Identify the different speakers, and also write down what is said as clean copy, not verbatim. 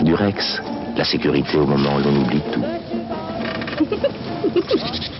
Speaker 1: Durex. La sécurité au moment où l'on oublie tout.